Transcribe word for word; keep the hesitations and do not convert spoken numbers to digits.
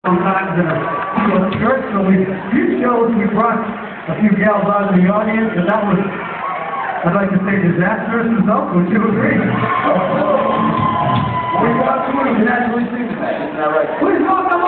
sometimes in a steel church, so we, few shows we brought a few gals out of the audience, and that was, I'd like to say, disastrous result. Would you agree? We got two of them naturally sing that, isn't that right? Please welcome